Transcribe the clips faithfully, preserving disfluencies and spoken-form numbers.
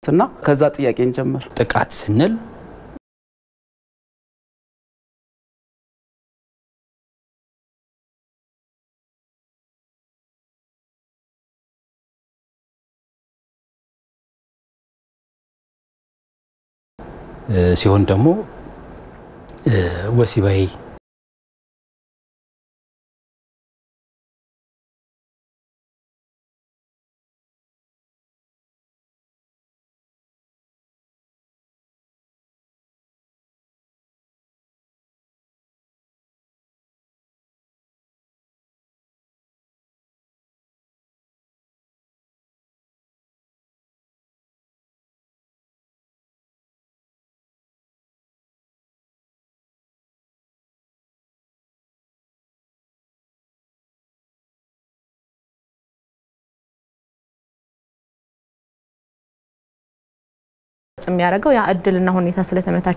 እና ከዛ ጥያቄን ጀመር ጥቃት ስንል ሲሆን ደግሞ ወሲባዊ የሚያረጋው ያ እድልና ሁኔታ ስለተመታች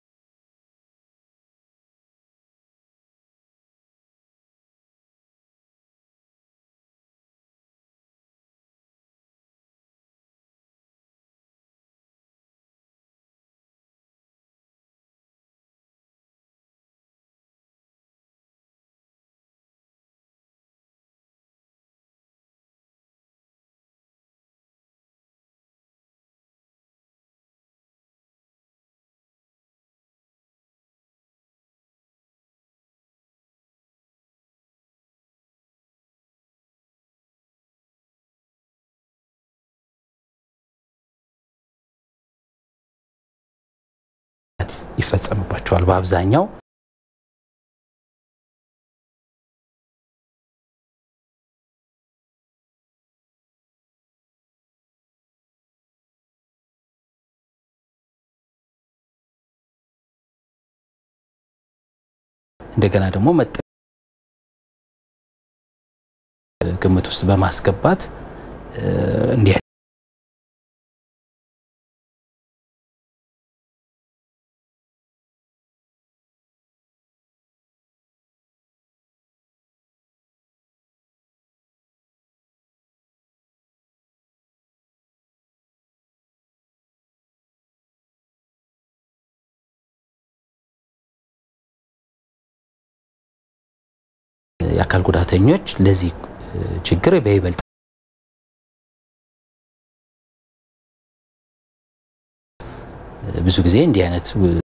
ይፈጸምባቸዋል በአብዛኛው እንደገና ደግሞ መጥ ግምት ውስጥ በማስገባት እንዴ ያካል ጉዳተኞች ለዚህ ችግር በይበልጥ ብዙ ጊዜ እንዲህ አይነት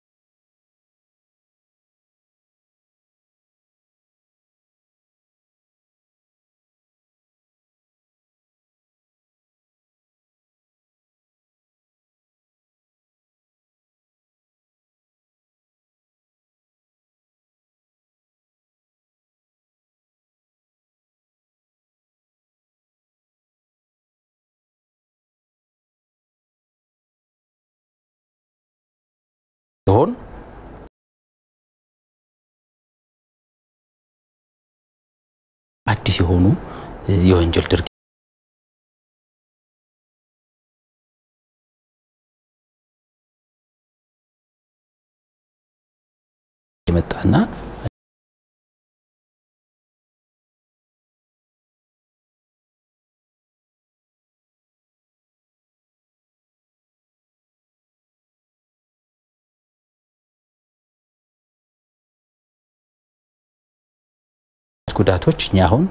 ሆን አዲስ የሆኑ የወንጀል ድርጊት የመጣና ጉዳቶች እኛ አሁን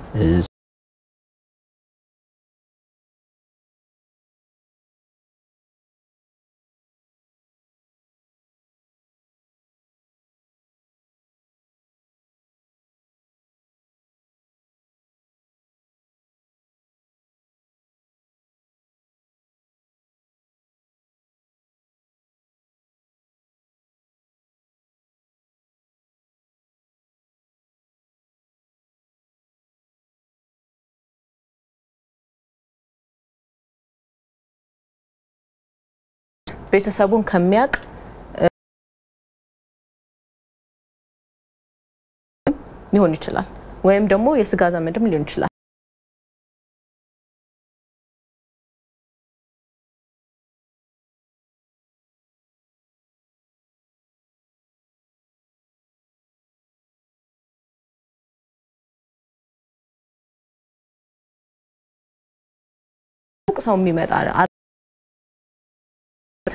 ቤተሰቡን ከሚያቅ ሊሆን ይችላል ወይም ደግሞ የስጋ ዘመድም ሊሆን ይችላል ሰው የሚመጣ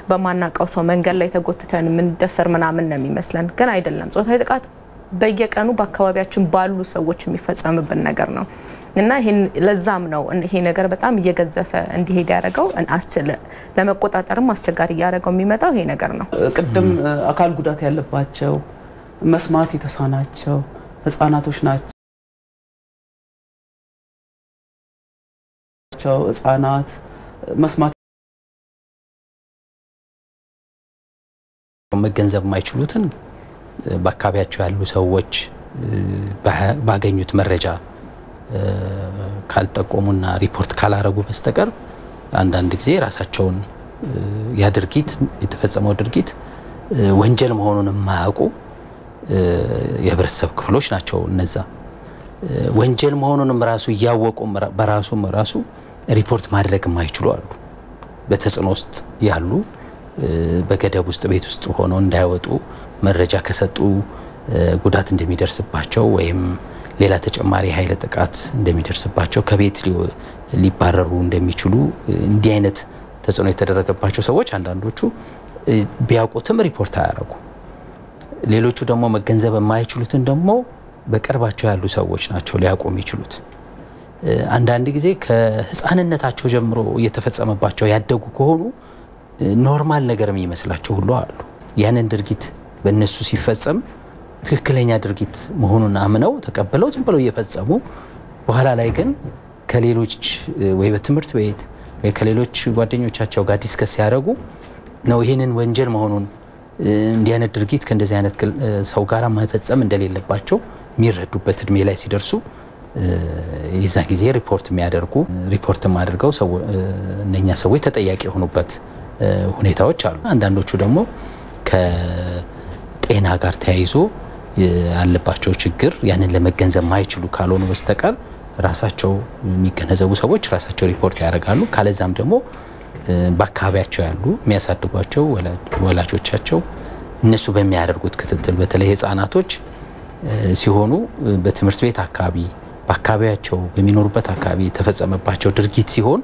በማናቀው ሰው መንገድ ላይ ተጎትተን ምን ደፈር ምናምን ነው የሚመስለን ግን አይደለም ጾታዊ ጥቃት በየቀኑ በአካባቢያችን ባሉ ሰዎች የሚፈጸምብን ነገር ነው እና ይሄን ለዛም ነው ይሄ ነገር በጣም እየገዘፈ እንዲሄድ ያደረገው አስችለ ለመቆጣጠርም አስቸጋሪ ያደረገው የሚመጣው ይሄ ነገር ነው ቅድም አካል ጉዳት ያለባቸው መስማት የተሳናቸው ህፃናቶች ናቸው ህፃናት መስማት መገንዘብ የማይችሉትን በአካባቢያቸው ያሉ ሰዎች ባገኙት መረጃ ካልጠቆሙና ሪፖርት ካላረጉ በስተቀር አንዳንድ ጊዜ ራሳቸውን ያድርጊት የተፈጸመው ድርጊት ወንጀል መሆኑን ማያውቁ የህብረተሰብ ክፍሎች ናቸው እነዛ ወንጀል መሆኑንም ራሱ ያወቁ በራሱም ራሱ ሪፖርት ማድረግ የማይችሉ አሉ በተጽዕኖ ውስጥ ያሉ በገደብ ውስጥ ቤት ውስጥ ሆነው እንዳይወጡ መረጃ ከሰጡ ጉዳት እንደሚደርስባቸው ወይም ሌላ ተጨማሪ ኃይለ ጥቃት እንደሚደርስባቸው ከቤት ሊባረሩ እንደሚችሉ እንዲህ አይነት ተጽዕኖ የተደረገባቸው ሰዎች አንዳንዶቹ ቢያውቁትም ሪፖርት አያረጉ ሌሎቹ ደግሞ መገንዘብ የማይችሉትን ደግሞ በቅርባቸው ያሉ ሰዎች ናቸው ሊያውቁ የሚችሉት አንዳንድ ጊዜ ከህፃንነታቸው ጀምሮ እየተፈጸመባቸው ያደጉ ከሆኑ ኖርማል ነገር የሚመስላቸው ሁሉ አሉ ያንን ድርጊት በእነሱ ሲፈጸም ትክክለኛ ድርጊት መሆኑን አምነው ተቀበለው ዝም ብለው እየፈጸሙ በኋላ ላይ ግን ከሌሎች ወይ በትምህርት ቤት ወይ ከሌሎች ጓደኞቻቸው ጋር ዲስከስ ያደርጉ ነው ይሄንን ወንጀል መሆኑን እንዲህ አይነት ድርጊት ከእንደዚህ አይነት ሰው ጋር ማይፈጸም እንደሌለባቸው የሚረዱበት እድሜ ላይ ሲደርሱ የዛ ጊዜ ሪፖርት የሚያደርጉ ሪፖርት ማድርገው ሰው እነኛ ሰዎች ተጠያቂ ሆኑበት ሁኔታዎች አሉ አንዳንዶቹ ደግሞ ከጤና ጋር ተያይዞ ያለባቸው ችግር ያንን ለመገንዘብ ማይችሉ ካልሆኑ በስተቀር ራሳቸው የሚገነዘቡ ሰዎች ራሳቸው ሪፖርት ያደርጋሉ ካለዛም ደግሞ በአካባቢያቸው ያሉ የሚያሳድጓቸው ወላጆቻቸው እነሱ በሚያደርጉት ክትትል በተለይ ህፃናቶች ሲሆኑ በትምህርት ቤት አካባቢ በአካባቢያቸው በሚኖሩበት አካባቢ ተፈጸመባቸው ድርጊት ሲሆን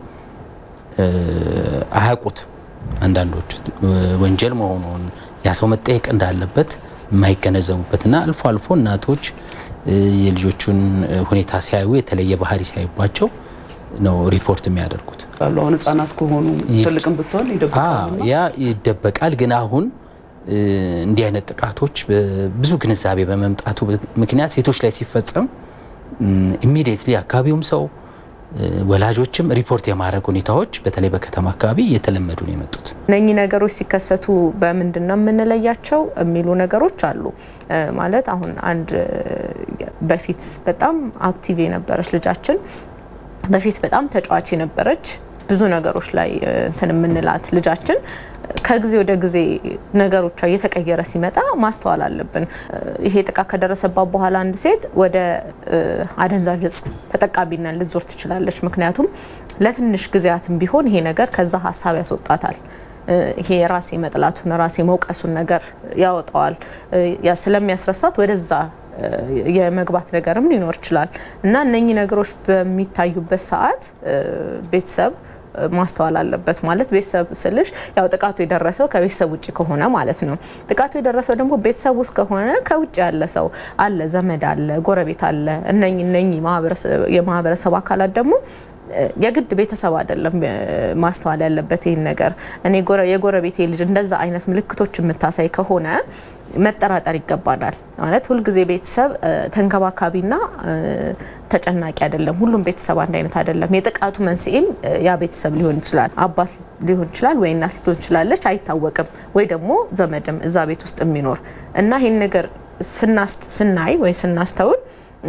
አያውቁት አንዳንዶች ወንጀል መሆኑን ያሰው መጠየቅ እንዳለበት ማይገነዘቡበትና አልፎ አልፎ እናቶች የልጆቹን ሁኔታ ሲያዩ የተለየ ባህሪ ሲያዩባቸው ነው ሪፖርት የሚያደርጉት አሁን ህፃናት ከሆኑ ትልቅም ብትሆን ይደበቃል ያ ይደበቃል ግን አሁን እንዲህ አይነት ጥቃቶች ብዙ ግንዛቤ በመምጣቱ ምክንያት ሴቶች ላይ ሲፈጸም ኢሚዲየትሊ አካባቢውም ሰው ወላጆችም ሪፖርት የማድረግ ሁኔታዎች በተለይ በከተማ አካባቢ የተለመዱ ነው የመጡት እነኚህ ነገሮች ሲከሰቱ በምንድነው የምንለያቸው የሚሉ ነገሮች አሉ ማለት አሁን አንድ በፊት በጣም አክቲቭ የነበረች ልጃችን በፊት በጣም ተጫዋች የነበረች ብዙ ነገሮች ላይ እንትን ምንላት ልጃችን ከጊዜ ወደ ጊዜ ነገሮች እየተቀየረ ሲመጣ ማስተዋል አለብን ይሄ ጥቃት ከደረሰባት በኋላ አንድ ሴት ወደ አደንዛዥ እጽ ተጠቃሚና ልትዞር ትችላለች ምክንያቱም ለትንሽ ጊዜያትም ቢሆን ይሄ ነገር ከዛ ሐሳብ ያስወጣታል ይሄ ራሴ መጥላቱን ራሴ መውቀሱን ነገር ያወጣዋል ያ ስለሚያስረሳት ወደዛ የመግባት ነገርም ሊኖር ይችላል እና እነኚህ ነገሮች በሚታዩበት ሰዓት ቤተሰብ ማስተዋል አለበት ማለት ቤተሰብ ስልሽ ያው ጥቃቱ የደረሰው ከቤተሰብ ውጪ ከሆነ ማለት ነው ጥቃቱ የደረሰው ደግሞ ቤተሰብ ውስጥ ከሆነ ከውጪ ያለ ሰው አለ ዘመድ አለ ጎረቤት አለ እነኚህ እነኚህ ማህበረሰብ የማህበረሰብ አካላት ደግሞ የግድ ቤተሰብ አይደለም ማስተዋል ያለበት ይሄን ነገር እኔ ጎረ የጎረቤቴ ልጅ እንደዛ አይነት ምልክቶች የምታሳይ ከሆነ መጠራጠር ይገባናል ማለት ሁሉ ጊዜ ቤተሰብ ተንከባካቢና ተጨናቂ አይደለም ሁሉም ቤተሰብ አንድ አይነት አይደለም የጥቃቱ መንስኤም ያ ቤተሰብ ሊሆን ይችላል አባት ሊሆን ይችላል ወይ እናት ሊሆን ይችላልች አይታወቅም ወይ ደግሞ ዘመድም እዛ ቤት ውስጥ የሚኖር እና ይሄን ነገር ስናስት ስናይ ወይ ስናስተውል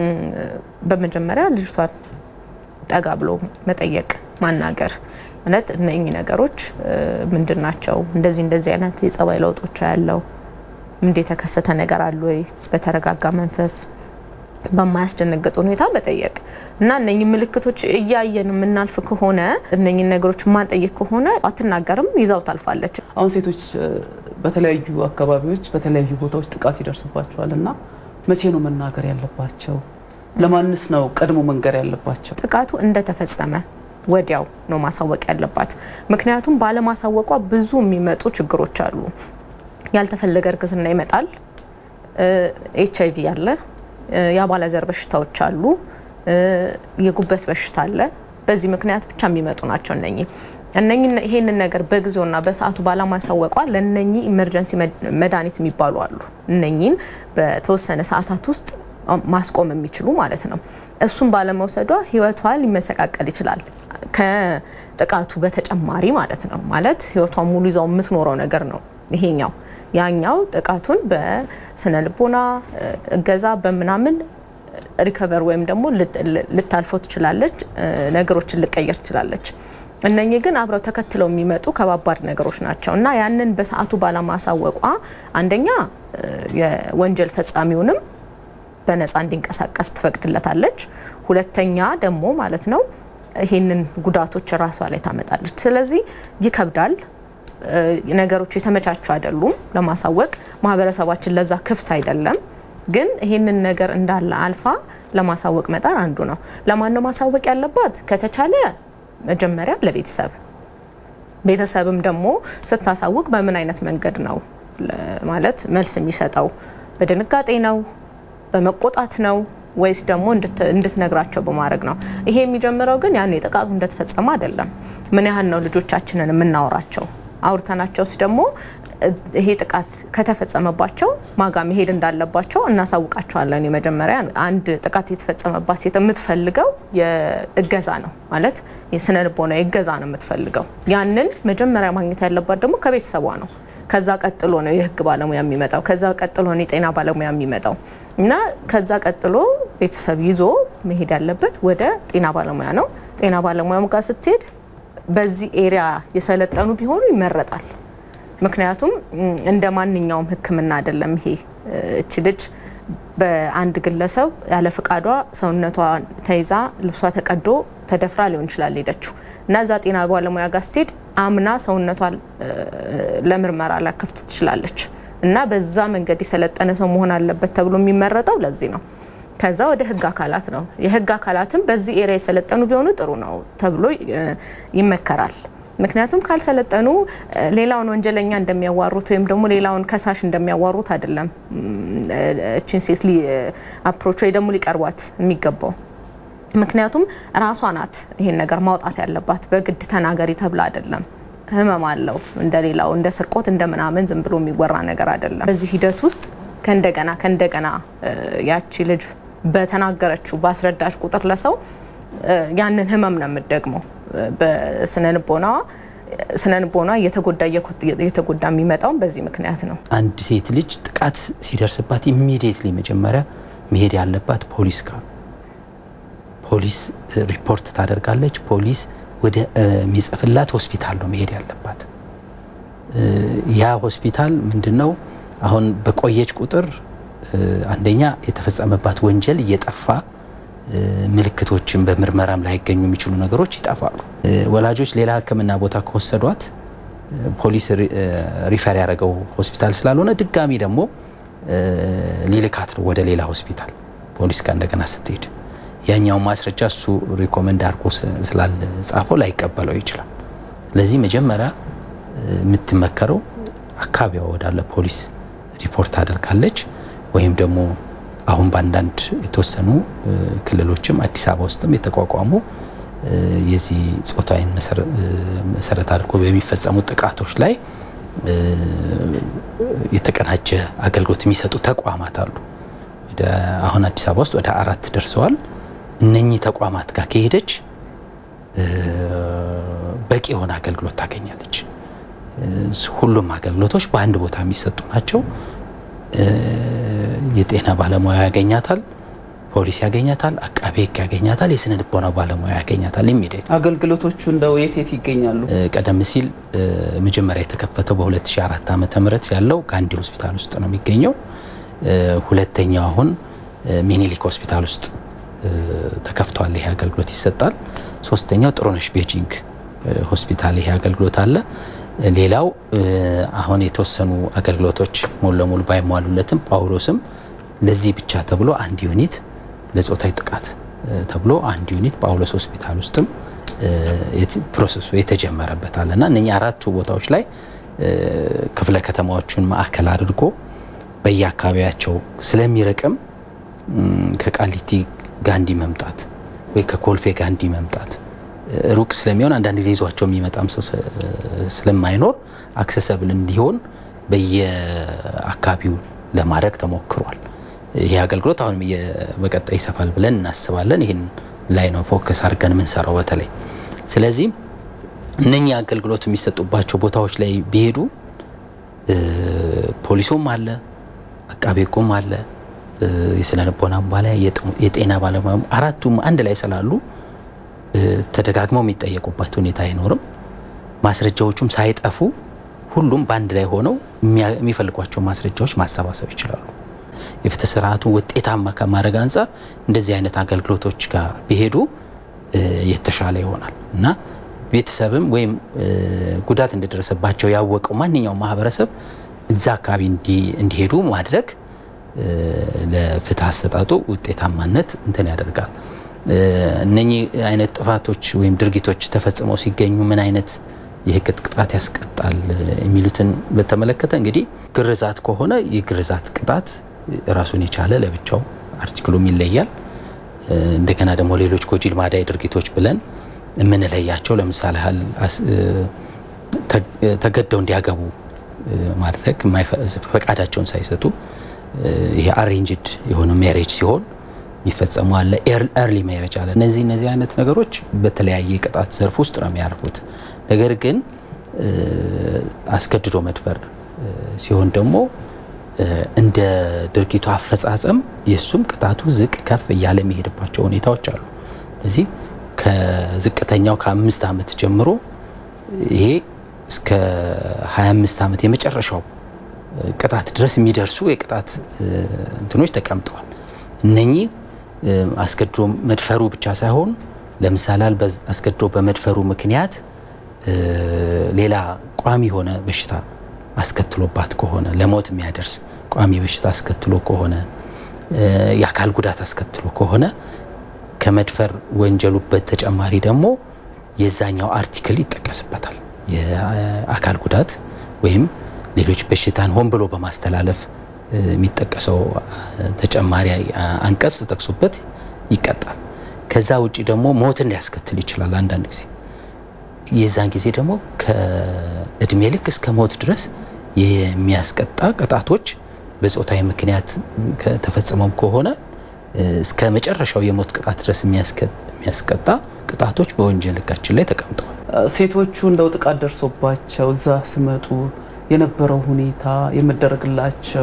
በመጀመሪያ ልጅቷን ጠጋ ብሎ መጠየቅ ማናገር ማለት እነኚህ ነገሮች ምንድናቸው እንደዚህ እንደዚህ አይነት የጸባይ ለውጦች ያለው እንዴ ተከሰተ ነገር አለ ወይ በተረጋጋ መንፈስ በማያስደነግጥ ሁኔታ መጠየቅ እና እነኚህ ምልክቶች እያየን ምናልፍ ከሆነ እነኚህ ነገሮች ማንጠይቅ ከሆነ አትናገርም ይዛው ታልፋለች አሁን ሴቶች በተለያዩ አካባቢዎች በተለያዩ ቦታዎች ጥቃት ይደርስባቸዋልና መቼ ነው መናገር ያለባቸው ለማንስ ነው ቀድሞ መንገር ያለባቸው ጥቃቱ እንደተፈጸመ ወዲያው ነው ማሳወቅ ያለባት ምክንያቱም ባለማሳወቋ ብዙ የሚመጡ ችግሮች አሉ ያልተፈለገ እርግዝና ይመጣል ኤች አይ ቪ ያለ ያባለዘር በሽታዎች አሉ የጉበት በሽታ አለ በዚህ ምክንያት ብቻ የሚመጡ ናቸው እነኚህ እነኚህ ይሄንን ነገር በጊዜውና በሰዓቱ ባለማሳወቋ ለነኚህ ኢመርጀንሲ መድኃኒት የሚባሉ አሉ እነኚህን በተወሰነ ሰዓታት ውስጥ ማስቆም የሚችሉ ማለት ነው እሱን ባለመውሰዷ ህይወቷ ሊመሰቃቀል ይችላል ከጥቃቱ በተጨማሪ ማለት ነው ማለት ህይወቷ ሙሉ ይዛው የምትኖረው ነገር ነው ይሄኛው ያኛው ጥቃቱን በስነ ልቦና እገዛ በመናምን ሪከቨር ወይም ደግሞ ልታልፎ ትችላለች ነገሮችን ልቀየር ትችላለች እነኚህ ግን አብረው ተከትለው የሚመጡ ከባባድ ነገሮች ናቸው እና ያንን በሰዓቱ ባለማሳወቋ አንደኛ የወንጀል ፈጻሚውንም በነፃ እንዲንቀሳቀስ ትፈቅድለታለች ሁለተኛ ደግሞ ማለት ነው ይሄንን ጉዳቶች ራሷ ላይ ታመጣለች ስለዚህ ይከብዳል ነገሮች የተመቻቹ አይደሉም ለማሳወቅ ማህበረሰባችን ለዛ ክፍት አይደለም ግን ይሄንን ነገር እንዳለ አልፋ ለማሳወቅ መጣር አንዱ ነው ለማን ነው ማሳወቅ ያለባት ከተቻለ መጀመሪያ ለቤተሰብ ቤተሰብም ደግሞ ስታሳውቅ በምን አይነት መንገድ ነው ማለት መልስ የሚሰጠው በድንጋጤ ነው በመቆጣት ነው ወይስ ደግሞ እንድትነግራቸው በማድረግ ነው ይሄ የሚጀምረው ግን ያን የጥቃቱ እንደተፈጸመ አይደለም ምን ያህል ነው ልጆቻችንን የምናወራቸው አውርተናቸውስ ደግሞ ይሄ ጥቃት ከተፈጸመባቸው ማጋ መሄድ እንዳለባቸው እናሳውቃቸዋለን የመጀመሪያ አንድ ጥቃት የተፈጸመባት ሴት የምትፈልገው የእገዛ ነው ማለት የስነ ልቦና የእገዛ ነው የምትፈልገው ያንን መጀመሪያ ማግኘት ያለባት ደግሞ ከቤተሰቧ ነው ከዛ ቀጥሎ ነው የህግ ባለሙያ የሚመጣው ከዛ ቀጥሎ ነው የጤና ባለሙያ የሚመጣው እና ከዛ ቀጥሎ ቤተሰብ ይዞ መሄድ ያለበት ወደ ጤና ባለሙያ ነው ጤና ባለሙያው ጋር ስትሄድ በዚህ ኤሪያ የሰለጠኑ ቢሆኑ ይመረጣል ምክንያቱም እንደማንኛውም ህክምና አይደለም ይሄ እቺ ልጅ በአንድ ግለሰብ ያለ ፍቃዷ ሰውነቷ ተይዛ ልብሷ ተቀዶ ተደፍራ ሊሆን ይችላል ሄደችው እና ዛ ጤና ባለሙያ ጋር ስትሄድ አምና ሰውነቷ ለምርመራ ላከፍት ትችላለች እና በዛ መንገድ የሰለጠነ ሰው መሆን አለበት ተብሎ የሚመረጠው ለዚህ ነው ከዛ ወደ ህግ አካላት ነው የህግ አካላትም በዚህ ኤሪያ የሰለጠኑ ቢሆኑ ጥሩ ነው ተብሎ ይመከራል ምክንያቱም ካልሰለጠኑ ሌላውን ወንጀለኛ እንደሚያዋሩት ወይም ደግሞ ሌላውን ከሳሽ እንደሚያዋሩት አይደለም እቺን ሴት ሊ አፕሮች ወይ ደግሞ ሊቀርቧት የሚገባው ምክንያቱም ራሷ ናት ይሄን ነገር ማውጣት ያለባት በግድ ተናገሪ ተብላ አይደለም ህመም አለው እንደሌላው እንደ ስርቆት እንደምናምን ዝም ብሎ የሚወራ ነገር አይደለም በዚህ ሂደት ውስጥ ከእንደገና ከእንደገና ያቺ ልጅ በተናገረችው ባስረዳች ቁጥር ለሰው ያንን ህመም ነው የምትደግመው በስነንቦና ስነንቦና የተጎዳ የተጎዳ የሚመጣው በዚህ ምክንያት ነው አንድ ሴት ልጅ ጥቃት ሲደርስባት ኢሚዲየትሊ መጀመሪያ መሄድ ያለባት ፖሊስ ጋር ፖሊስ ሪፖርት ታደርጋለች ፖሊስ ወደ ሚጽፍላት ሆስፒታል ነው መሄድ ያለባት ያ ሆስፒታል ምንድነው አሁን በቆየች ቁጥር አንደኛ የተፈጸመባት ወንጀል እየጠፋ ምልክቶችን በመርመራም ላይ ያገኙ የሚችሉ ነገሮች ይጣፋሉ ወላጆች ሌላ ህክምና ቦታ ከወሰዷት ፖሊስ ሪፈር ያደረገው ሆስፒታል ስላልሆነ ድጋሚ ደግሞ ሊልካት ነው ወደ ሌላ ሆስፒታል ፖሊስ ጋር እንደገና ስትሄድ ያኛው ማስረጃ እሱ ሪኮመንድ አድርጎ ስላል ጻፈው ላይ ይቀበለው ይችላል ለዚህ መጀመሪያ የምትመከረው አካባቢው ወዳለ ፖሊስ ሪፖርት አድርጋለች ወይም ደግሞ አሁን ባንዳንድ የተወሰኑ ክልሎችም አዲስ አበባ ውስጥም የተቋቋሙ የዚህ ጾታዊን መሰረት አድርጎ በሚፈጸሙ ጥቃቶች ላይ የተቀናጀ አገልግሎት የሚሰጡ ተቋማት አሉ ወደ አሁን አዲስ አበባ ውስጥ ወደ አራት ደርሰዋል እነኚህ ተቋማት ጋር ከሄደች በቂ የሆነ አገልግሎት ታገኛለች ሁሉም አገልግሎቶች በአንድ ቦታ የሚሰጡ ናቸው የጤና ባለሙያ ያገኛታል ፖሊስ ያገኛታል አቃቤ ህግ ያገኛታል የስነ ልቦና ባለሙያ ያገኛታል ኢሚዲየት አገልግሎቶቹ እንደው የት የት ይገኛሉ ቀደም ሲል መጀመሪያ የተከፈተው በ2004 ዓመተ ምህረት ያለው ጋንዲ ሆስፒታል ውስጥ ነው የሚገኘው ሁለተኛው አሁን ሚኒሊክ ሆስፒታል ውስጥ ተከፍቷል ይሄ አገልግሎት ይሰጣል ሶስተኛው ጥሩነሽ ቤጂንግ ሆስፒታል ይሄ አገልግሎት አለ ሌላው አሁን የተወሰኑ አገልግሎቶች ሙሉ ለሙሉ ባይሟሉለትም ጳውሎስም ለዚህ ብቻ ተብሎ አንድ ዩኒት ለጾታዊ ጥቃት ተብሎ አንድ ዩኒት ጳውሎስ ሆስፒታል ውስጥም ፕሮሰሱ የተጀመረበት አለና እነኛ አራቱ ቦታዎች ላይ ክፍለ ከተማዎችን ማዕከል አድርጎ በየአካባቢያቸው ስለሚረቅም ከቃሊቲ ጋንዲ መምጣት ወይ ከኮልፌ ጋንዲ መምጣት ሩቅ ስለሚሆን አንዳንድ ጊዜ ይዟቸው የሚመጣም ሰው ስለማይኖር አክሰሰብል እንዲሆን በየአካባቢው ለማድረግ ተሞክሯል። ይሄ አገልግሎት አሁን በቀጣይ ይሰፋል ብለን እናስባለን። ይሄን ላይ ነው ፎከስ አድርገን የምንሰራው በተለይ። ስለዚህ እነኛ አገልግሎት የሚሰጡባቸው ቦታዎች ላይ ቢሄዱ ፖሊሱም አለ፣ አቃቤ ሕጉም አለ፣ የስነ ልቦናም ባለሙያ የጤና ባለሙያም አራቱም አንድ ላይ ስላሉ ተደጋግመው የሚጠየቁበት ሁኔታ አይኖርም። ማስረጃዎቹም ሳይጠፉ ሁሉም ባንድ ላይ ሆነው የሚፈልጓቸው ማስረጃዎች ማሰባሰብ ይችላሉ። የፍትህ ስርዓቱ ውጤታማ ከማድረግ አንፃር እንደዚህ አይነት አገልግሎቶች ጋር ቢሄዱ የተሻለ ይሆናል እና ቤተሰብም ወይም ጉዳት እንደደረሰባቸው ያወቀው ማንኛውም ማህበረሰብ እዛ አካባቢ እንዲሄዱ ማድረግ ለፍትህ አሰጣጡ ውጤታማነት እንትን ያደርጋል። እነኚህ አይነት ጥፋቶች ወይም ድርጊቶች ተፈጽመው ሲገኙ ምን አይነት የህግ ቅጣት ያስቀጣል የሚሉትን በተመለከተ እንግዲህ ግርዛት ከሆነ የግርዛት ቅጣት ራሱን የቻለ ለብቻው አርቲክሉም ይለያል። እንደገና ደግሞ ሌሎች ጎጂ ልማዳዊ ድርጊቶች ብለን ምን ለያቸው ለምሳሌ ሀል ተገደው እንዲያገቡ ማድረግ ፈቃዳቸውን ሳይሰጡ ይሄ አሬንጅድ የሆነ ሜሬጅ ሲሆን የሚፈጸሙ አለ፣ ኤርሊ ሜሬጅ አለ። እነዚህ እነዚህ አይነት ነገሮች በተለያየ ቅጣት ዘርፍ ውስጥ ነው የሚያርፉት። ነገር ግን አስገድዶ መድፈር ሲሆን ደግሞ እንደ ድርጊቱ አፈጻጸም የሱም ቅጣቱ ዝቅ ከፍ እያለ የሚሄድባቸው ሁኔታዎች አሉ። ስለዚህ ከዝቅተኛው ከአምስት ዓመት ጀምሮ ይሄ እስከ ሃያ አምስት ዓመት የመጨረሻው ቅጣት ድረስ የሚደርሱ የቅጣት እንትኖች ተቀምጠዋል። እነኚህ አስገድዶ መድፈሩ ብቻ ሳይሆን ለምሳሌ አስገድዶ በመድፈሩ ምክንያት ሌላ ቋሚ ሆነ በሽታ አስከትሎባት ከሆነ ለሞት የሚያደርስ ቋሚ በሽታ አስከትሎ ከሆነ የአካል ጉዳት አስከትሎ ከሆነ ከመድፈር ወንጀሉ በተጨማሪ ደግሞ የዛኛው አርቲክል ይጠቀስበታል። የአካል ጉዳት ወይም ሌሎች በሽታን ሆን ብሎ በማስተላለፍ የሚጠቀሰው ተጨማሪ አንቀጽ ተጠቅሶበት ይቀጣል። ከዛ ውጪ ደግሞ ሞትን ሊያስከትል ይችላል። አንዳንድ ጊዜ የዛን ጊዜ ደግሞ ከእድሜ ልክ እስከ ሞት ድረስ የሚያስቀጣ ቅጣቶች በጾታዊ ምክንያት ተፈጽመው ከሆነ እስከ መጨረሻው የሞት ቅጣት ድረስ የሚያስቀጣ ቅጣቶች በወንጀል ሕጋችን ላይ ተቀምጠዋል። ሴቶቹ እንደው ጥቃት ደርሶባቸው እዛ ሲመጡ የነበረው ሁኔታ የመደረግላቸው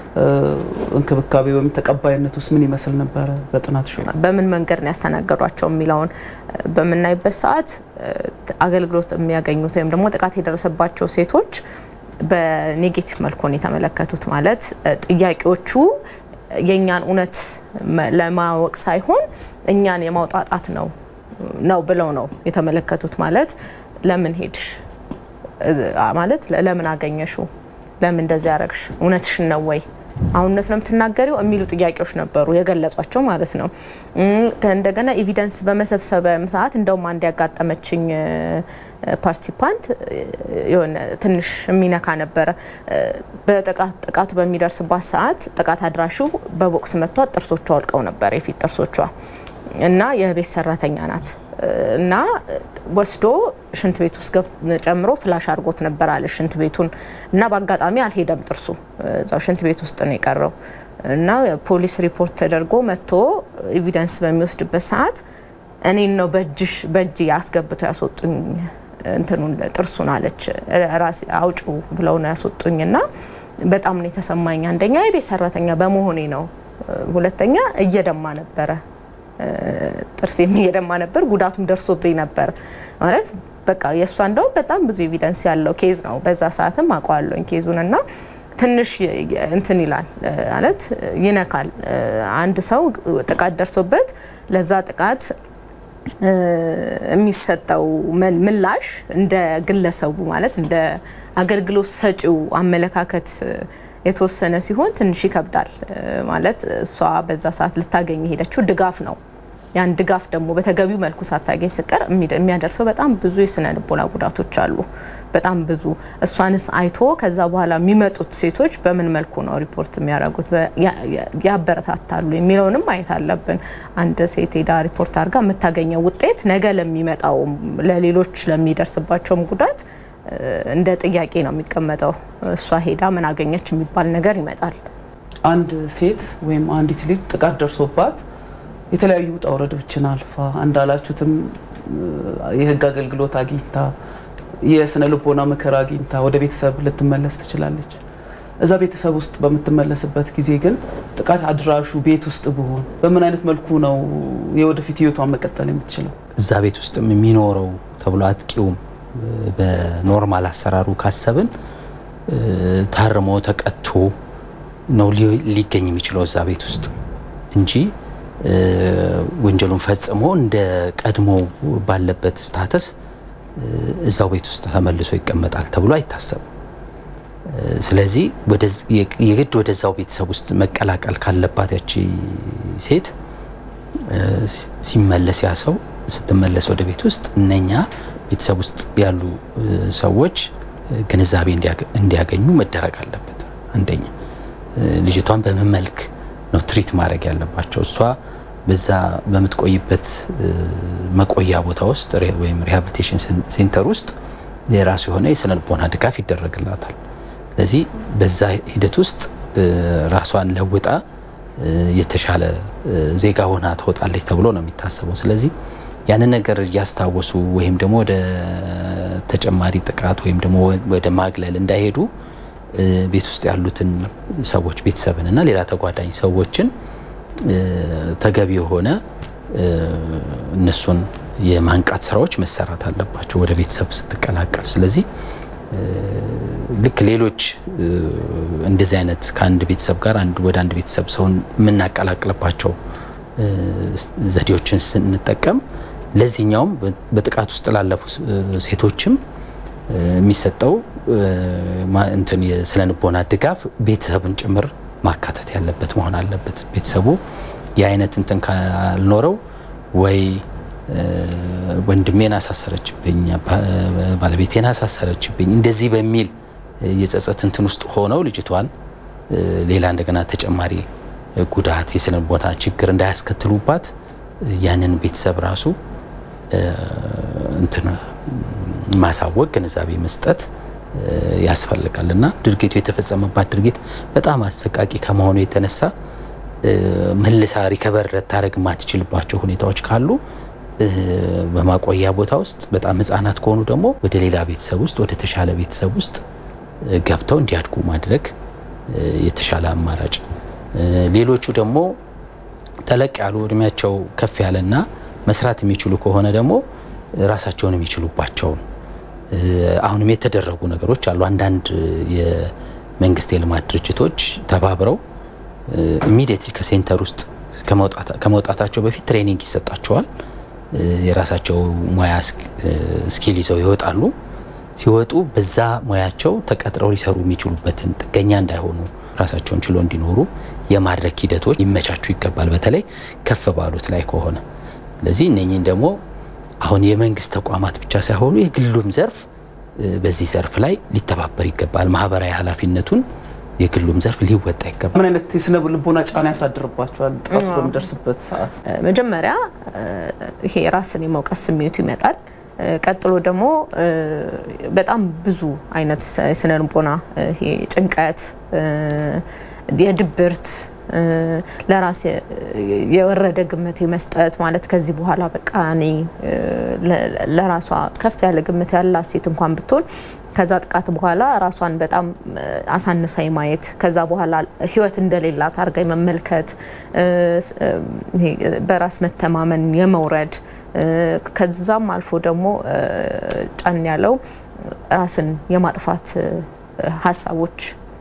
እንክብካቤ ወይም ተቀባይነቱስ ምን ይመስል ነበር? በጥናት ሹ በምን መንገድ ነው ያስተናገዷቸው የሚለውን በመናይበት ሰዓት አገልግሎት የሚያገኙት ወይም ደግሞ ጥቃት የደረሰባቸው ሴቶች በኔጌቲቭ መልኩ ነው የተመለከቱት። ማለት ጥያቄዎቹ የኛን እውነት ለማወቅ ሳይሆን እኛን የማውጣጣት ነው ነው ብለው ነው የተመለከቱት። ማለት ለምን ሄድሽ ማለት ለምን አገኘሹ ለምን እንደዛ ያረግሽ እውነትሽ ነው ወይ አሁንነት ነው የምትናገሪው የሚሉ ጥያቄዎች ነበሩ የገለጿቸው ማለት ነው። ከእንደገና ኤቪደንስ በመሰብሰብ ሰዓት እንደውም አንድ ያጋጠመችኝ ፓርቲሲፓንት የሆነ ትንሽ ሚነካ ነበር። በጥቃት ጥቃቱ በሚደርስባት ሰዓት ጥቃት አድራሹ በቦክስ መቷት ጥርሶቿ ወልቀው ነበር የፊት ጥርሶቿ እና የቤት ሰራተኛ ናት እና ወስዶ ሽንት ቤት ውስጥ ጨምሮ ፍላሽ አርጎት ነበር አለ ሽንት ቤቱን እና በአጋጣሚ አልሄደም ጥርሱ እዛው ሽንት ቤት ውስጥ ነው የቀረው እና ፖሊስ ሪፖርት ተደርጎ መጥቶ ኤቪደንስ በሚወስድበት ሰዓት እኔን ነው በእጅሽ በእጅ ያስገብተው ያስወጡኝ እንትኑን ጥርሱን አለች ራስ አውጩ ብለው ነው ያስወጡኝና በጣም ነው የተሰማኝ። አንደኛ የቤት ሰራተኛ በመሆኔ ነው፣ ሁለተኛ እየደማ ነበር ጥርሴም እየደማ ነበር፣ ጉዳቱም ደርሶብኝ ነበር ማለት በቃ የሷ እንደው በጣም ብዙ ኤቪደንስ ያለው ኬዝ ነው። በዛ ሰዓትም አቋለኝ ኬዙንና ትንሽ እንትን ይላል ማለት ይነካል። አንድ ሰው ጥቃት ደርሶበት ለዛ ጥቃት የሚሰጠው ምላሽ እንደ ግለሰቡ ማለት እንደ አገልግሎት ሰጪው አመለካከት የተወሰነ ሲሆን ትንሽ ይከብዳል። ማለት እሷ በዛ ሰዓት ልታገኝ ሄደችው ድጋፍ ነው ያን ድጋፍ ደግሞ በተገቢው መልኩ ሳታገኝ ስቀር የሚያደርሰው በጣም ብዙ የስነ ልቦና ጉዳቶች አሉ በጣም ብዙ እሷንስ አይቶ ከዛ በኋላ የሚመጡት ሴቶች በምን መልኩ ነው ሪፖርት የሚያደርጉት ያበረታታሉ የሚለውንም ማየት አለብን አንድ ሴት ሄዳ ሪፖርት አድርጋ የምታገኘው ውጤት ነገ ለሚመጣው ለሌሎች ለሚደርስባቸውም ጉዳት እንደ ጥያቄ ነው የሚቀመጠው እሷ ሄዳ ምን አገኘች የሚባል ነገር ይመጣል አንድ ሴት ወይም አንዲት ልጅ ጥቃት ደርሶባት የተለያዩ ጣውረዶችን አልፋ አንዳላችሁትም የህግ አገልግሎት አግኝታ የስነ ልቦና ምክር አግኝታ ወደ ቤተሰብ ልትመለስ ትችላለች እዛ ቤተሰብ ውስጥ በመተመለስበት ጊዜ ግን ጥቃት አድራሹ ቤት ውስጥ ቢሆን በምን አይነት መልኩ ነው የወደፊት ህይወቷን መቀጠል የምትችለው እዛ ቤት ውስጥ የሚኖረው ተብሎ አጥቂው በኖርማል አሰራሩ ካሰብን ታርሞ ተቀጥቶ ነው ሊገኝ የሚችለው እዛ ቤት ውስጥ እንጂ ወንጀሉን ፈጽሞ እንደ ቀድሞ ባለበት ስታተስ እዛው ቤት ውስጥ ተመልሶ ይቀመጣል ተብሎ አይታሰብም ስለዚህ ወደ የግድ ወደዛው ቤተሰብ ውስጥ መቀላቀል ካለባት ያቺ ሴት ሲመለስ ያሰው ስትመለስ ወደ ቤት ውስጥ እነኛ ቤተሰብ ውስጥ ያሉ ሰዎች ግንዛቤ እንዲያገኙ መደረግ አለበት አንደኛ ልጅቷን በመመልክ ነው ትሪት ማድረግ ያለባቸው እሷ በዛ በመትቆይበት መቆያ ቦታ ውስጥ ወይም ሪሃቢሊቴሽን ሴንተር ውስጥ የራሱ የሆነ የስነ ልቦና ድጋፍ ይደረግላታል ስለዚህ በዛ ሂደት ውስጥ ራሷን ለውጣ የተሻለ ዜጋ ሆና ትወጣለች ተብሎ ነው የሚታሰበው ስለዚህ ያን ነገር ያስታወሱ ወይም ደግሞ ወደ ተጨማሪ ጥቃት ወይም ደግሞ ወደ ማግለል እንዳይሄዱ ቤት ውስጥ ያሉትን ሰዎች ቤተሰብንና ሌላ ተጓዳኝ ሰዎችን ተገቢ ሆነ እነሱን የማንቃት ስራዎች መሰራት አለባቸው ወደ ቤተሰብ ስትቀላቀል ስለዚህ ልክ ሌሎች እንደዚህ አይነት ከአንድ ቤተሰብ ጋር አንድ ወደ አንድ ቤተሰብ ሰውን የምናቀላቅልባቸው ዘዴዎችን ስንጠቀም ለዚህኛውም በጥቃት ውስጥ ላለፉ ሴቶችም የሚሰጠው እንትን የስነ ልቦና ድጋፍ ቤተሰብን ጭምር ማካተት ያለበት መሆን አለበት ቤተሰቡ የአይነት እንትን ካልኖረው ወይ ወንድሜን አሳሰረችብኝ ባለቤቴን አሳሰረችብኝ እንደዚህ በሚል የጸጸት እንትን ውስጥ ሆነው ልጅቷን ሌላ እንደገና ተጨማሪ ጉዳት የስነ ልቦና ችግር እንዳያስከትሉባት ያንን ቤተሰብ ራሱ እንትን ማሳወቅ ግንዛቤ መስጠት ያስፈልጋልና ድርጊቱ የተፈጸመባት ድርጊት በጣም አሰቃቂ ከመሆኑ የተነሳ መልሳ ሪከቨር ታረግ ማትችልባቸው ሁኔታዎች ካሉ በማቆያ ቦታ ውስጥ በጣም ህፃናት ከሆኑ ደግሞ ወደ ሌላ ቤተሰብ ውስጥ ወደ ተሻለ ቤተሰብ ውስጥ ገብተው እንዲያድጉ ማድረግ የተሻለ አማራጭ ሌሎቹ ደግሞ ተለቅ ያሉ እድሜያቸው ከፍ ያለና መስራት የሚችሉ ከሆነ ደግሞ ራሳቸውን የሚችሉባቸው አሁንም የተደረጉ ነገሮች አሉ አንዳንድ የመንግስት የልማት ድርጅቶች ተባብረው ኢሚዲየትሊ ከሴንተር ውስጥ ከመውጣታቸው በፊት ትሬኒንግ ይሰጣቸዋል የራሳቸው ሙያ ስኪል ይዘው ይወጣሉ ሲወጡ በዛ ሙያቸው ተቀጥረው ሊሰሩ የሚችሉበትን ጥገኛ እንዳይሆኑ ራሳቸውን ችሎ እንዲኖሩ የማድረግ ሂደቶች ይመቻቹ ይገባል በተለይ ከፍ ባሉት ላይ ከሆነ ለዚህ እነኚህን ደግሞ አሁን የመንግስት ተቋማት ብቻ ሳይሆኑ የግሉም ዘርፍ በዚህ ዘርፍ ላይ ሊተባበር ይገባል ማህበራዊ ኃላፊነቱን የግሉም ዘርፍ ሊወጣ ይገባል ምን አይነት የስነ ልቦና ጫና ያሳድርባቸዋል ጥቃቱ በሚደርስበት ሰዓት መጀመሪያ ይሄ ራስን የመውቀስ ስሜቱ ይመጣል ቀጥሎ ደግሞ በጣም ብዙ አይነት የስነ ልቦና ይሄ ጭንቀት የድብርት ለራስ የወረደ ግምት መስጠት ማለት ከዚህ በኋላ በቃ እኔ ለራሷ ከፍ ያለ ግምት ያላት ሴት እንኳን ብትሆን ከዛ ጥቃት በኋላ ራሷን በጣም አሳንሳይ ማየት ከዛ በኋላ ህይወት እንደሌላት አርጋይ መመልከት በራስ መተማመን የመውረድ ከዛም አልፎ ደግሞ ጫን ያለው ራስን የማጥፋት ሐሳቦች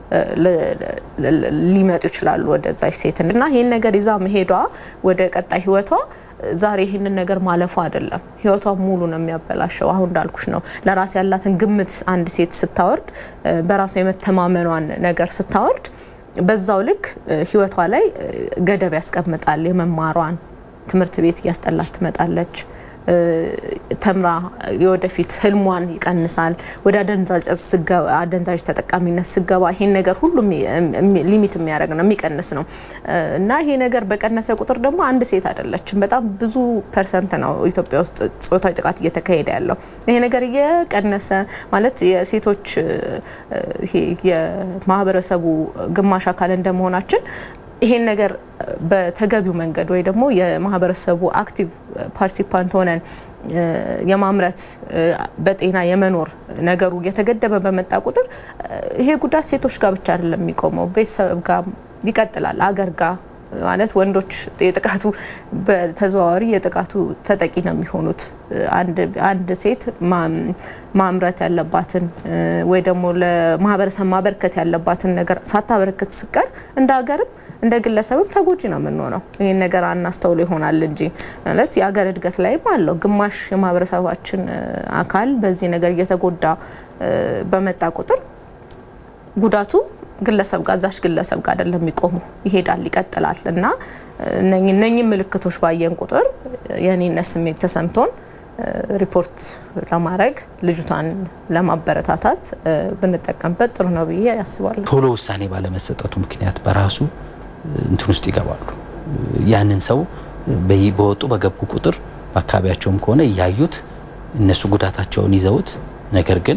ሊመጡ ይችላሉ ወደዛች ሴትና ይሄን ነገር ይዛ መሄዷ ወደ ቀጣይ ህይወቷ ዛሬ ይሄንን ነገር ማለፉ አይደለም ህይወቷ ሙሉ ነው የሚያበላሸው አሁን እንዳልኩሽ ነው ለራስ ያላትን ግምት አንድ ሴት ስታወርድ በራሷ የመተማመኗን ነገር ስታወርድ በዛው ልክ ህይወቷ ላይ ገደብ ያስቀምጣል የመማሯን ትምህርት ቤት ያስጠላት ትመጣለች ተምራ የወደፊት ህልሟን ይቀንሳል ወደ አደንዛዥ ስገባ አደንዛዥ ተጠቃሚነት ስገባ ይሄን ነገር ሁሉ ሊሚት የሚያደርግ ነው የሚቀንስ ነው እና ይሄ ነገር በቀነሰ ቁጥር ደግሞ አንድ ሴት አይደለችም በጣም ብዙ ፐርሰንት ነው ኢትዮጵያ ውስጥ ጾታዊ ጥቃት እየተካሄደ ያለው ይሄ ነገር እየቀነሰ ማለት የሴቶች ይሄ የማህበረሰቡ ግማሽ አካል እንደመሆናችን ይሄን ነገር በተገቢው መንገድ ወይ ደግሞ የማህበረሰቡ አክቲቭ ፓርቲሲፓንት ሆነን የማምረት በጤና የመኖር ነገሩ የተገደበ በመጣ ቁጥር ይሄ ጉዳት ሴቶች ጋር ብቻ አይደለም የሚቆመው ቤተሰብ ጋር ይቀጥላል አገር ጋር ማለት ወንዶች የጥቃቱ በተዘዋዋሪ የጥቃቱ ተጠቂ ነው የሚሆኑት አንድ አንድ ሴት ማምረት ያለባትን ወይ ደግሞ ለማህበረሰብ ማበርከት ያለባትን ነገር ሳታበረከት ስቀር እንደ ሀገርም እንደ ግለሰብም ተጎጂ ነው የምንሆነው ይሄን ነገር አናስተውሎ ይሆናል እንጂ ማለት የሀገር እድገት ላይም አለው ግማሽ የማህበረሰባችን አካል በዚህ ነገር እየተጎዳ በመጣ ቁጥር ጉዳቱ ግለሰብ ጋር ዛሽ ግለሰብ ጋር አይደለም የሚቆመው ይሄዳል ይቀጥላል እና እነኚህ እነኚህ ምልክቶች ባየን ቁጥር የኔነት ስሜት ተሰምቶን ሪፖርት ለማድረግ ልጅቷን ለማበረታታት ብንጠቀምበት ጥሩ ነው ብዬ ያስባለሁ ቶሎ ውሳኔ ባለመሰጠቱ ምክንያት በራሱ እንትን ውስጥ ይገባሉ ያንን ሰው በይቦጡ በገቡ ቁጥር በአካባቢያቸውም ከሆነ ያዩት እነሱ ጉዳታቸውን ይዘውት ነገር ግን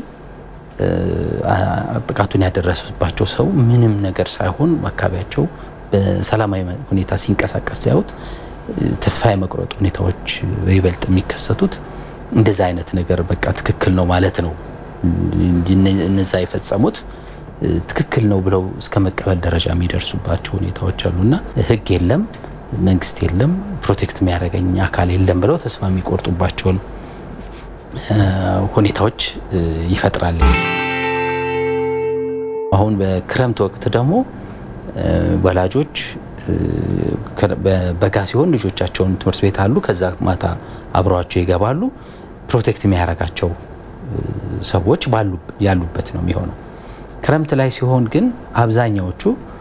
ጥቃቱን ያደረሰባቸው ሰው ምንም ነገር ሳይሆን በአካባቢያቸው በሰላማዊ ሁኔታ ሲንቀሳቀስ ያዩት ተስፋ የመቁረጥ ሁኔታዎች በይበልጥ የሚከሰቱት እንደዛ አይነት ነገር በቃ ትክክል ነው ማለት ነው እነዛ የፈጸሙት ትክክል ነው ብለው እስከ መቀበል ደረጃ የሚደርሱባቸው ሁኔታዎች አሉና ህግ የለም መንግስት የለም ፕሮቴክት የሚያደርገኝ አካል የለም ብለው ተስፋ የሚቆርጡባቸው ሁኔታዎች ይፈጥራል አሁን በክረምት ወቅት ደግሞ ወላጆች በጋ ሲሆን ልጆቻቸውን ትምህርት ቤት አሉ ከዛ ማታ አብረዋቸው ይገባሉ ፕሮቴክት የሚያደርጋቸው ሰዎች ባሉ ያሉበት ነው የሚሆነው ክረምት ላይ ሲሆን ግን አብዛኛዎቹ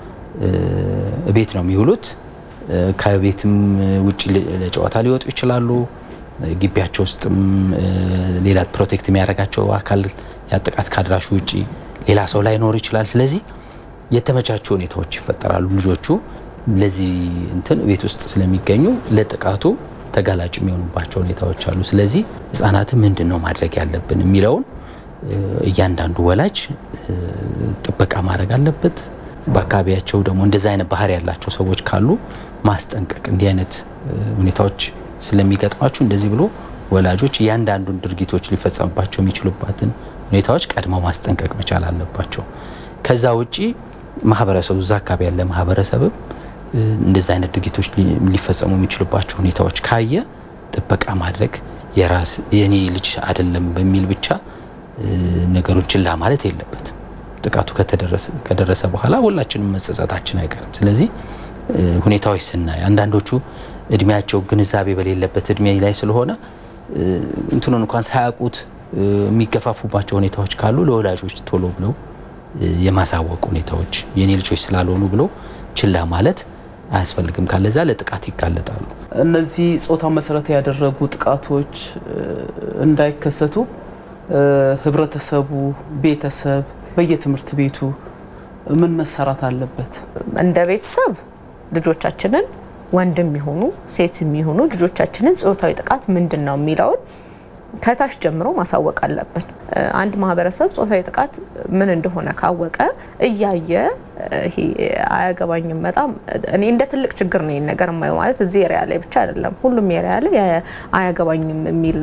ቤት ነው የሚውሉት ከቤትም ውጪ ለጨዋታ ሊወጡ ይችላሉ ግቢያቸው ውስጥም ሌላ ፕሮቴክት የሚያደርጋቸው አካል ያጥቃት ካድራሹ ውጪ ሌላ ሰው ላይ ኖር ይችላል ስለዚህ የተመቻቹ ሁኔታዎች ይፈጠራሉ ልጆቹ ለዚህ እንትን ቤት ውስጥ ስለሚገኙ ለጥቃቱ ተጋላጭ የሚሆኑባቸው ሁኔታዎች አሉ ስለዚህ ህፃናት ምንድነው ማድረግ ያለብን የሚለውን እያንዳንዱ ወላጅ ጥበቃ ማድረግ አለበት በአካባቢያቸው ደግሞ እንደዛ አይነት ባህሪ ያላቸው ሰዎች ካሉ ማስጠንቀቅ እንዲህ አይነት ሁኔታዎች ስለሚገጥማቸው እንደዚህ ብሎ ወላጆች እያንዳንዱን ድርጊቶች ሊፈጸምባቸው የሚችሉባትን ሁኔታዎች ቀድመው ማስጠንቀቅ መቻል አለባቸው ከዛ ውጪ ማህበረሰቡ ዛካቢ ያለ ማህበረሰብ እንደዛ አይነት ድርጊቶች ሊፈጸሙ የሚችሉባቸው ሁኔታዎች ካየ ጥበቃ ማድረግ የራስ የኔ ልጅ አይደለም በሚል ብቻ ነገሮችን ለማለት የለበት ጥቃቱ ከተደረሰ ከደረሰ በኋላ ሁላችንም መጸጸታችን አይቀርም ስለዚህ ሁኔታዎች ስናይ አንዳንዶቹ እድሜያቸው ግንዛቤ በሌለበት እድሜ ላይ ስለሆነ እንትኑን እንኳን ሳያቁት የሚገፋፉባቸው ሁኔታዎች ካሉ ለወላጆች ቶሎ ብለው የማሳወቅ ሁኔታዎች የኔ ልጆች ስላልሆኑ ብለው ችላ ማለት አያስፈልግም ካለዛ ለጥቃት ይጋለጣሉ እነዚህ ጾታ መሰረት ያደረጉ ጥቃቶች እንዳይከሰቱ ህብረተሰቡ ቤተሰብ በየትምህርት ቤቱ ምን መሰራት አለበት እንደ ቤተሰብ ልጆቻችንን ወንድም ይሁኑ ሴትም ይሁኑ ልጆቻችንን ጾታዊ ጥቃት ምንድነው የሚለው ከታች ጀምሮ ማሳወቅ አለብን አንድ ማህበረሰብ ጾታዊ ጥቃት ምን እንደሆነ ካወቀ እያየ ይሄ አያገባኝም በጣም እኔ እንደ ትልቅ ችግር ነው ይሄን ነገር ማየው ማለት እዚህ ኤሪያ ላይ ብቻ አይደለም ሁሉም ኤሪያ ላይ አያገባኝም የሚል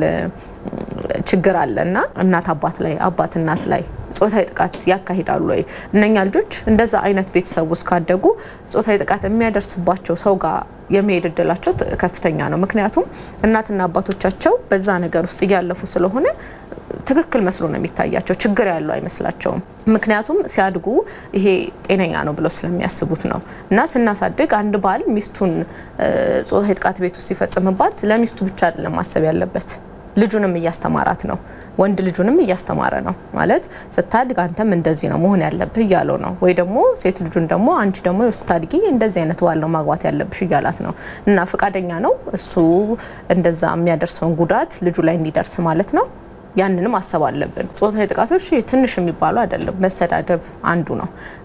ችግር አለና እናት አባት ላይ አባት እናት ላይ ጾታዊ ጥቃት ያካሂዳሉ ወይ እነኛ ልጆች እንደዛ አይነት ቤተሰብ ውስጥ ካደጉ ጾታዊ ጥቃት የሚያደርስባቸው ሰው ጋር የሚሄድ እድላቸው ከፍተኛ ነው ምክንያቱም እናትና አባቶቻቸው በዛ ነገር ውስጥ ያለፉ ስለሆነ ትክክል መስሎ ነው የሚታያቸው ችግር ያለው አይመስላቸውም ምክንያቱም ሲያድጉ ይሄ ጤነኛ ነው ብለው ስለሚያስቡት ነው እና ስናሳድግ አንድ ባል ሚስቱን ጾታዊ ጥቃት ቤት ውስጥ ሲፈጽምባት ለሚስቱ ብቻ አይደለም ማሰብ ያለበት ልጁንም እያስተማራት ነው ወንድ ልጁንም እያስተማረ ነው ማለት ስታድግ አንተም እንደዚህ ነው መሆን ያለብህ እያለው ነው ወይ ደግሞ ሴት ልጁን ደግሞ አንቺ ደግሞ ስታድጊ እንደዚህ አይነት ባል ነው ማግባት ያለብሽ እያላት ነው እና ፍቃደኛ ነው እሱ እንደዛ የሚያደርሰውን ጉዳት ልጁ ላይ እንዲደርስ ማለት ነው ያንንም አሰብ አለብን ጾታዊ ጥቃቶች ትንሽ የሚባሉ አይደለም መሰዳደብ አንዱ ነው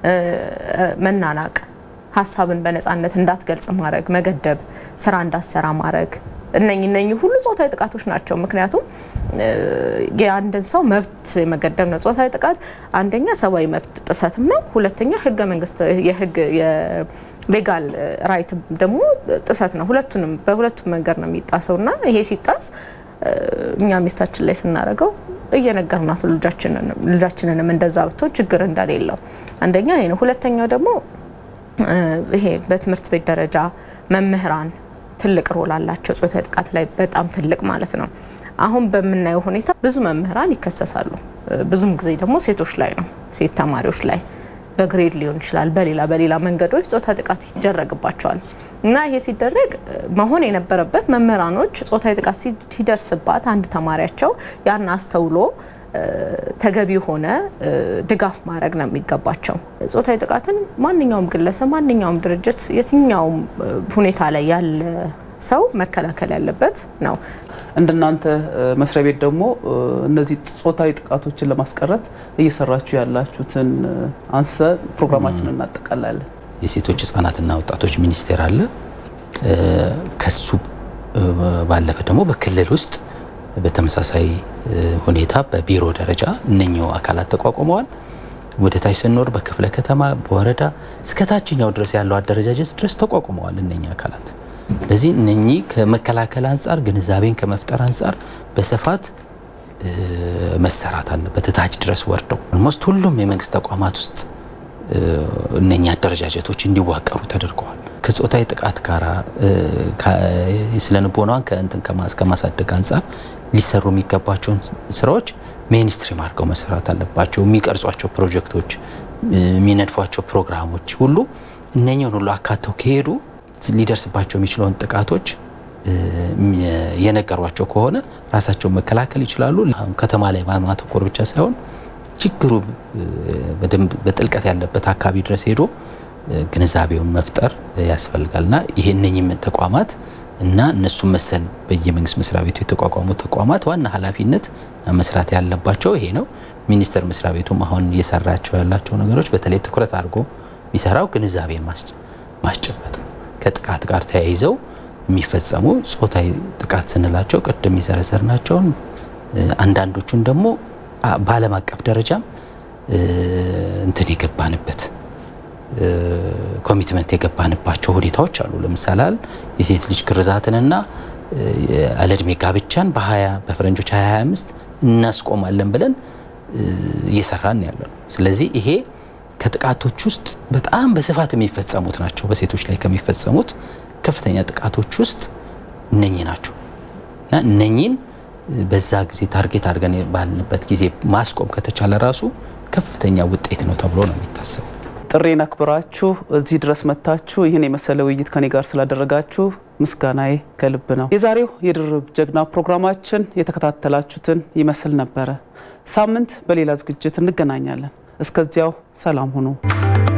መናናቅ ሐሳብን በነጻነት እንዳትገልጽ ማድረግ መገደብ ስራ እንዳሰራ ማድረግ እነኚህ እነኚህ ሁሉ ጾታዊ ጥቃቶች ናቸው ምክንያቱም የአንድን ሰው መብት የመገደብ ነው ጾታዊ ጥቃት አንደኛ ሰብአዊ መብት ጥሰትም ነው ሁለተኛ ህገ መንግስት የህግ የሌጋል ራይት ደግሞ ጥሰት ነው ሁለቱንም በሁለቱም መንገድ ነው የሚጣሰውና ይሄ ሲጣስ እኛ ሚስታችን ላይ ስናረጋው እየነገርናት ልጃችንን ልጃችንንም እንደዛ ብትሆን ችግር እንደሌለው አንደኛ ይሄ ነው ሁለተኛው ደግሞ ይሄ በትምህርት ቤት ደረጃ መምህራን ትልቅ ሮል አላቸው ጾታዊ ጥቃት ላይ በጣም ትልቅ ማለት ነው አሁን በመናየው ሁኔታ ብዙ መምህራን ይከሰሳሉ ብዙም ጊዜ ደግሞ ሴቶች ላይ ነው ሴት ተማሪዎች ላይ በግሬድ ሊሆን ይችላል በሌላ በሌላ መንገዶች ጾታዊ ጥቃት ይደረግባቸዋል እና ይሄ ሲደረግ መሆን የነበረበት መምህራኖች ጾታዊ ጥቃት ሲደርስባት አንድ ተማሪያቸው ያን አስተውሎ ተገቢ ሆነ ድጋፍ ማድረግ ነው የሚገባቸው ጾታዊ ጥቃትን ማንኛውም ግለሰብ ማንኛውም ድርጅት የትኛውም ሁኔታ ላይ ያለ ሰው መከላከል ያለበት ነው እንደናንተ መስሪያ ቤት ደግሞ እነዚህ ጾታዊ ጥቃቶችን ለማስቀረት እየሰራችሁ ያላችሁትን አንሰ ፕሮግራማችንን እናጠቃላለን የሴቶች ህጻናትና ወጣቶች ሚኒስቴር አለ ከሱ ባለፈ ደግሞ በክልል ውስጥ በተመሳሳይ ሁኔታ በቢሮ ደረጃ እነኚሁ አካላት ተቋቁመዋል ወደ ታች ስንኖር በክፍለ ከተማ በወረዳ እስከ ታችኛው ድረስ ያለው አደረጃጀት ድረስ ተቋቁመዋል እነኚህ አካላት ለዚህ እነኚህ ከመከላከል አንፃር ግንዛቤን ከመፍጠር አንፃር በስፋት መሰራት አለበት ታች ድረስ ወርደው ሞስት ሁሉም የመንግስት ተቋማት ውስጥ እነኚህ አደረጃጀቶች እንዲዋቀሩ ተደርገዋል ከጾታዊ ጥቃት ጋር ስለንቦናን ከእንትን ከማሳደግ አንፃር ሊሰሩ የሚገባቸው ስራዎች ሜንስትሪም አድርገው መሰራት አለባቸው የሚቀርጿቸው ፕሮጀክቶች የሚነድፏቸው ፕሮግራሞች ሁሉ እነኚህን ሁሉ አካተው ከሄዱ ሊደርስባቸው የሚችሉን ጥቃቶች የነገሯቸው ከሆነ ራሳቸው መከላከል ይችላሉ ከተማ ላይ ማተኮር ብቻ ሳይሆን ችግሩ በደንብ በጥልቀት ያለበት አካባቢ ድረስ ሄዶ ግንዛቤውን መፍጠር ያስፈልጋልና ይሄንንም ተቋማት እና እነሱ መሰል በየመንግስት መስሪያ ቤቱ የተቋቋሙ ተቋማት ዋና ኃላፊነት መስራት ያለባቸው ይሄ ነው ሚኒስተር መስሪያ ቤቱም አሁን እየሰራቸው ያላቸው ነገሮች በተለይ ትኩረት አድርጎ የሚሰራው ግንዛቤ ማስጨበጥ ከጥቃት ጋር ተያይዘው የሚፈጸሙ ጾታዊ ጥቃት ስንላቸው ቀደም ይዘረዘርናቸው አንዳንዶቹን ደግሞ በዓለም አቀፍ ደረጃም እንትን ይገባንበት ኮሚትመንት የገባንባቸው ሁኔታዎች አሉ ለምሳሌ የሴት ልጅ ግርዛትንና አለድሜ ጋብቻን በ20 በፈረንጆች ሃያ ሃያ አምስት እናስቆማለን ብለን እየሰራን ያለው ስለዚህ ይሄ ከጥቃቶች ውስጥ በጣም በስፋት የሚፈጸሙት ናቸው በሴቶች ላይ ከሚፈጸሙት ከፍተኛ ጥቃቶች ውስጥ እነኚህ ናቸው እና እነኚህን በዛ ጊዜ ታርጌት አድርገን ባልንበት ጊዜ ማስቆም ከተቻለ ራሱ ከፍተኛ ውጤት ነው ተብሎ ነው የሚታሰበው ጥሬን አክብራችሁ እዚህ ድረስ መጣችሁ ይሄን የመሰለ ውይይት ከኔ ጋር ስላደረጋችሁ ምስጋናዬ ከልብ ነው የዛሬው የድርብ ጀግና ፕሮግራማችን የተከታተላችሁትን ይመስል ነበር ሳምንት በሌላ ዝግጅት እንገናኛለን እስከዚያው ሰላም ሁኑ